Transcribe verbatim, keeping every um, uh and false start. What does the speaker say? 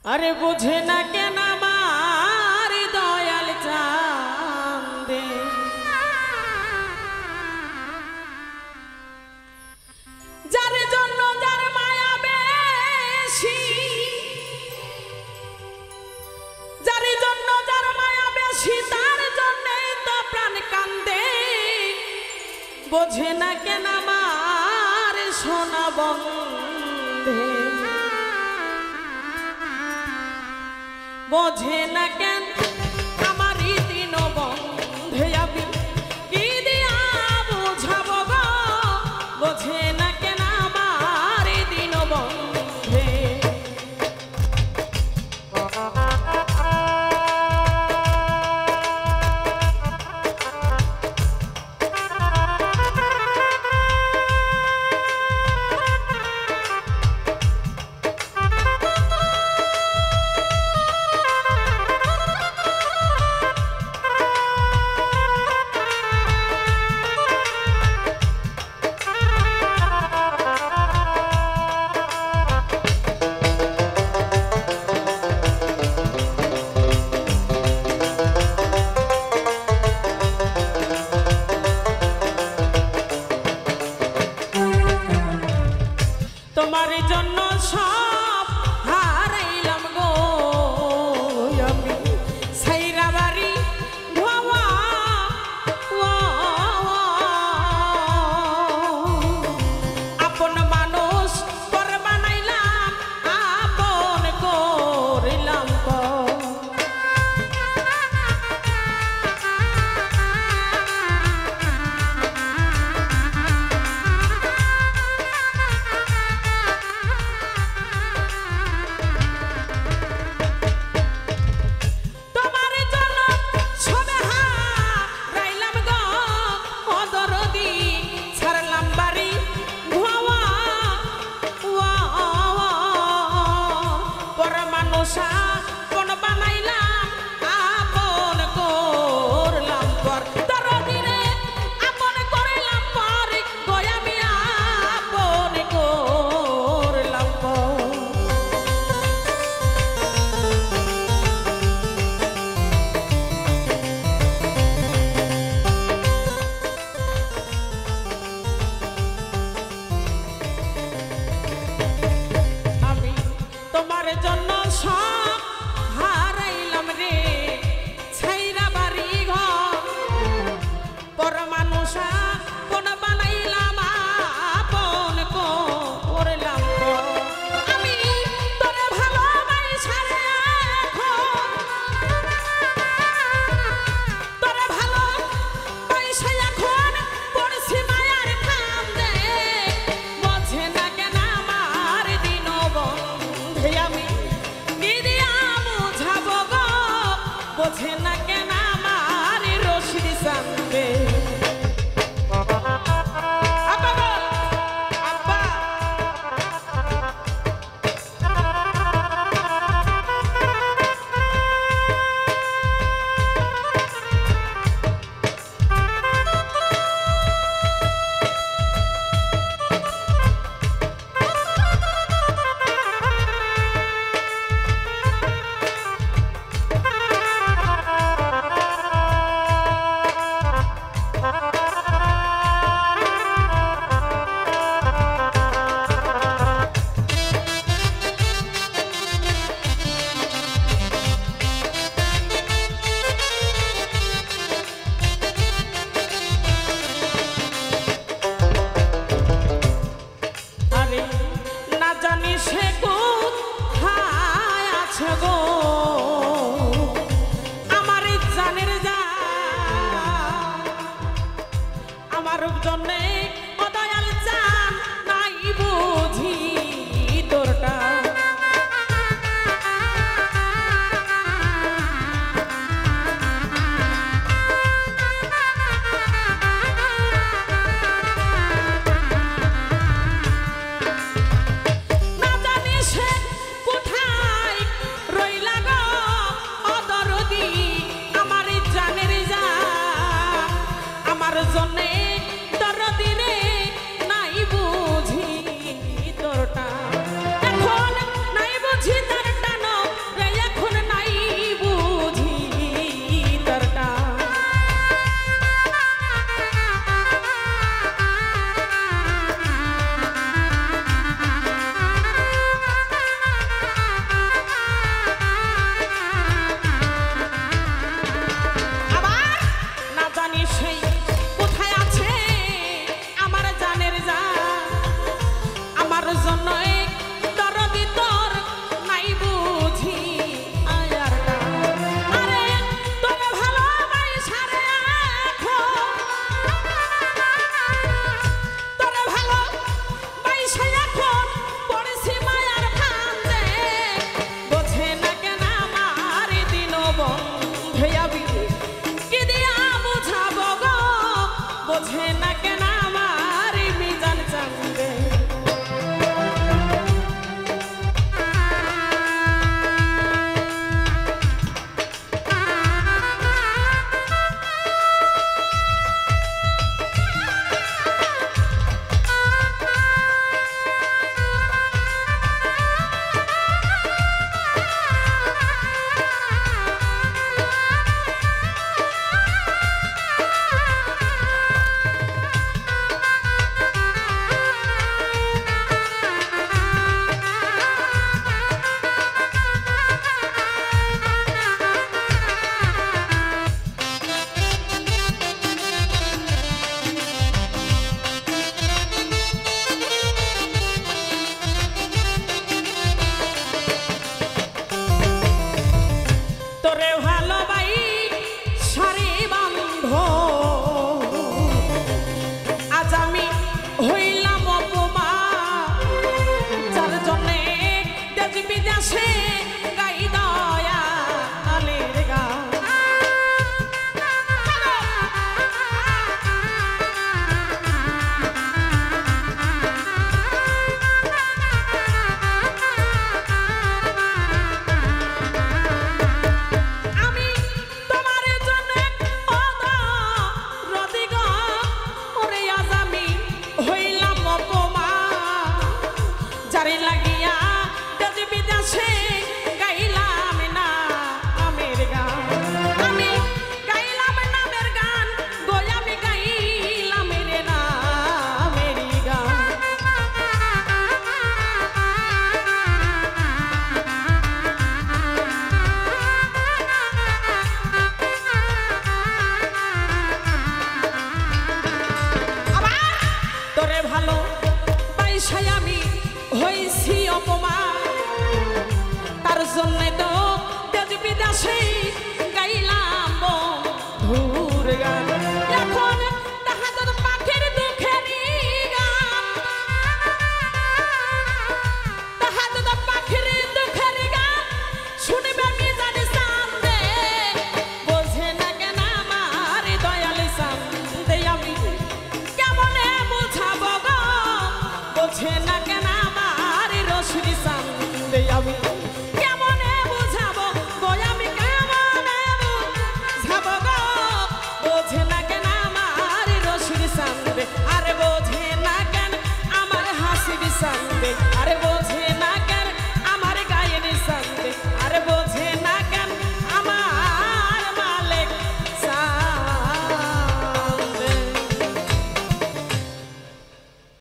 अरे बुझे ना के ना मारी दयाल चांदे जार जन्नो जार माया बेशी जार जन्नो जार माया बेशी तार जन्ने तो प्राण कांदे बुझे ना के ना मारे सोना बंधे बोझे न केन हमारी तीनों बंधे अभी की दिया बुझाबो गो बोझे न केन हमारी तीनों बंधे तुम्हारे जन्नो सब हाराइलाम गो आमी साइरा बाड़ी धोवा आपन मानुष पर बानाइलाम आपन करिलाम को बोझे ना के ना मारी रोशनी संगे বিদেশে গাইলাম না আমের গান আমি গাইলাম নামের গান গো আমি গাইলাম রে না আমের গান তোরে ভালো পাইসাই আমি হইছি অপমান তার জন্য তো দেশ বিদেশে